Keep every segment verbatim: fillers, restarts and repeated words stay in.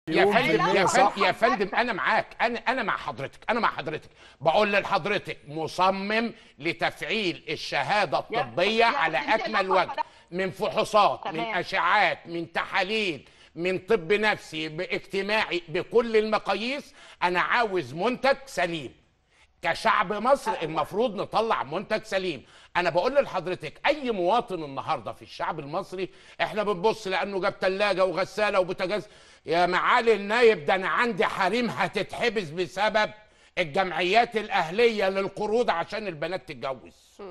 يا فندم يا فندم يا فندم انا معاك، انا انا مع حضرتك، انا مع حضرتك بقول لحضرتك مصمم لتفعيل الشهاده الطبيه على اكمل وجه، من فحوصات، من اشعاعات، من تحاليل، من طب نفسي، باجتماعي، بكل المقاييس. انا عاوز منتج سليم. كشعب مصر المفروض نطلع منتج سليم. انا بقول لحضرتك اي مواطن النهارده في الشعب المصري، احنا بنبص لانه جاب ثلاجه وغساله وبوتاجاز. يا معالي النايب، ده انا عندي حريم هتتحبس بسبب الجمعيات الاهليه للقروض عشان البنات تتجوز.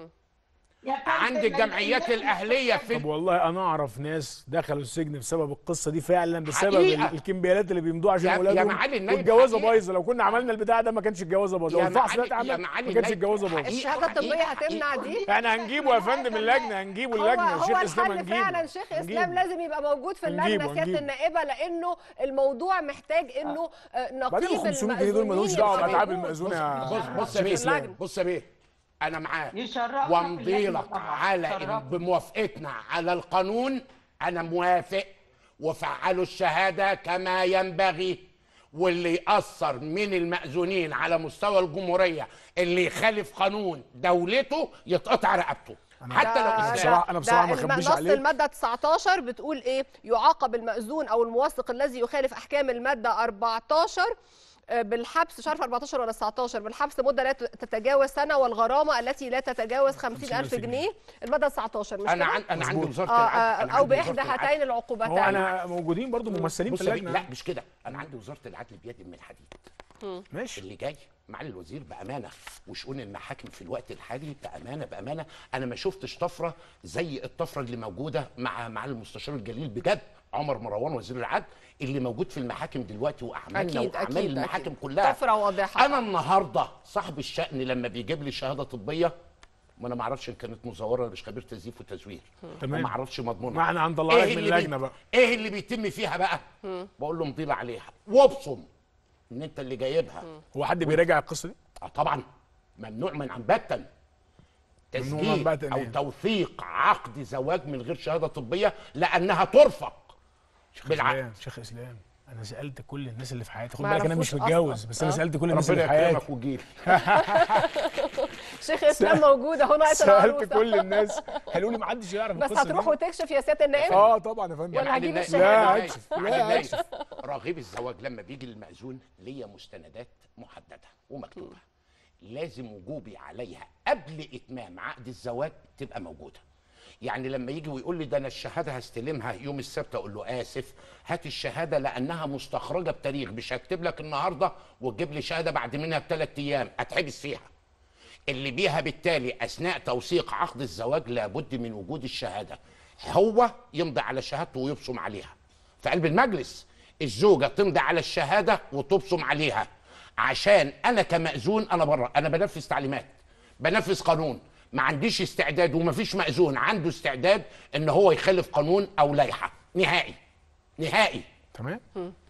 عندي الجمعيات الاهليه في طب والله انا اعرف ناس دخلوا السجن بسبب القصه دي فعلا، بسبب حقيقة. الكمبيالات اللي بيمضوها عشان يا اولادهم. معالي النايب والجوازه بايظه. لو كنا عملنا البتاع ده ما كانش الجوازه بايظه، يا لو الفحص ده معالي يا اتعمل معالي ما كانش النايب، الجوازه بايظه. الشهاده الطبيه هتمنع دي؟ احنا هنجيبه يا فندم اللجنه، هنجيبه اللجنه. هو الشيخ هو اسلام الحل هنجيبه فعلا. شيخ اسلام هنجيبه. لازم يبقى موجود في اللجنه هنجيبه سياده هنجيبه. النائبه، لانه الموضوع محتاج انه آه، نقيب بعدين ال خمسمية جنيه دول مالوش المأذونين دعوه يبقى باتعاب موجود. المأذون يا بص بص يا شيخ بيه، اسلام. بص يا بيه، انا معاك يشرفنا وامضي في لك اللجنة على طبعاً. إن بموافقتنا على القانون. انا موافق، وفعلوا الشهاده كما ينبغي. واللي يأثر من المأذونين على مستوى الجمهوريه، اللي يخالف قانون دولته يتقطع رقبته، حتى لو أنا اسلام. بصراحه انا بصراحه ما اخبيش نص عليك. الماده تسعتاشر بتقول ايه؟ يعاقب المأذون او الموثق الذي يخالف احكام الماده أربعتاشر بالحبس. مش عارفه أربعتاشر ولا تسعتاشر، بالحبس مده لا تتجاوز سنه، والغرامه التي لا تتجاوز خمسين ألف جنيه. الماده تسعتاشر مش انا كده؟ عن... انا عندي وزاره آه العدل. أنا او عندي باحدى وزارة هاتين العدل. العقوبتين. هو انا موجودين برضو ممثلين في بص يا بيه، اللجنه. لا مش كده، انا عندي وزاره العدل بيد من الحديد. ماشي. اللي جاي معالي الوزير بامانه، وشؤون المحاكم في الوقت الحالي بامانه بامانه انا ما شفتش طفره زي الطفره اللي موجوده مع معالي المستشار الجليل بجد عمر مروان وزير العدل، اللي موجود في المحاكم دلوقتي، واعمالنا أكيد واعمال أكيد المحاكم أكيد. كلها طفره واضحه. انا النهارده صاحب الشأن لما بيجيب لي شهاده طبيه، ما انا ما اعرفش ان كانت مزوره، انا مش خبير تزييف وتزوير، تمام. وما اعرفش مضمونها. ما احنا هنطلع لك من اللي اللجنه بي... بقى. ايه اللي بيتم فيها بقى؟ بقول له مضي لي عليها وابصم ان انت اللي جايبها. هو حد بيراجع القصه دي؟ اه طبعا، ممنوع من عن باتا ممنوع من تسجيل باتا او إيه؟ توثيق عقد زواج من غير شهاده طبيه، لانها ترفق شيخ بالعقد. اسلام شيخ اسلام انا سالت كل الناس اللي في حياتي، خد ما بالك انا مش يعرفوش متجوز أصلاً. بس انا آه. سالت كل الناس اللي ربنا في حياتي. يكرمك وتجيلي. شيخ اسلام موجود اهو ناقص سالت العروسه. كل الناس قالوا لي ما حدش يعرف بس القصه هتروح دي. وتكشف يا سياده النائب؟ اه طبعا يا فندم. ولا هجيب لا الشهاده؟ هكشف. لا لا هكشف. رغيب الزواج لما بيجي للمأذون ليا مستندات محدده ومكتوبه، لازم وجوبي عليها قبل اتمام عقد الزواج تبقى موجوده. يعني لما يجي ويقول لي ده انا الشهاده هستلمها يوم السبت، اقول له اسف، هات الشهاده لانها مستخرجه بتاريخ، مش هكتب لك النهارده وتجيب لي شهاده بعد منها بثلاث ايام اتحبس فيها. اللي بيها بالتالي اثناء توثيق عقد الزواج لابد من وجود الشهاده، هو يمضي على شهادته ويبصم عليها في قلب المجلس، الزوجه تمضي على الشهاده وتبصم عليها، عشان انا كمأذون انا بره، انا بنفذ تعليمات، بنفذ قانون، ما عنديش استعداد ومفيش مأذون عنده استعداد ان هو يخالف قانون او لائحه نهائي نهائي. تمام.